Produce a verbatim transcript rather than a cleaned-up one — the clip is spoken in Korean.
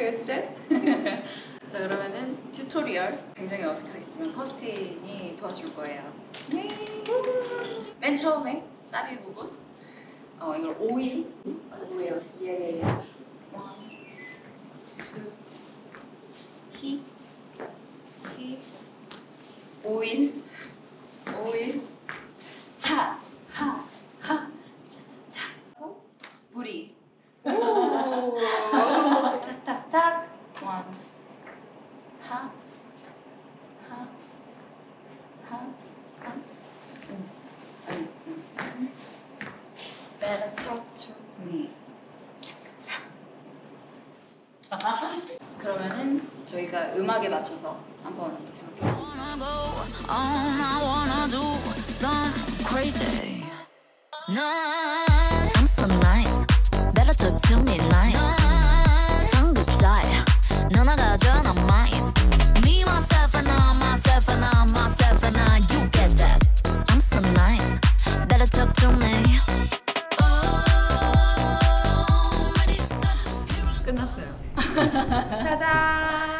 Houston. 자, 그러면은 튜토리얼 굉장히 어색하겠지만 커스틴이 도와줄 거예요. 네. 맨 처음에 사비 부분 어 이걸 오일 오일. 예, 예. one, two, 히, 히, 오일, 오일, 하, 하, 하, 차차차, 오, 뿌리. 오. 탁탁탁, one, 하, 하, 하, 하, 음, 음, 음. Better talk to me. 그러면은 저희가 음악에 맞춰서 한번 해볼게요. I'm so nice. Better talk to me nice. 성급자야. 너나 가져 난 mine. Me myself and I myself and I myself and I. You get that? I'm so nice. Better talk to me. 끝났어요. 짜잔.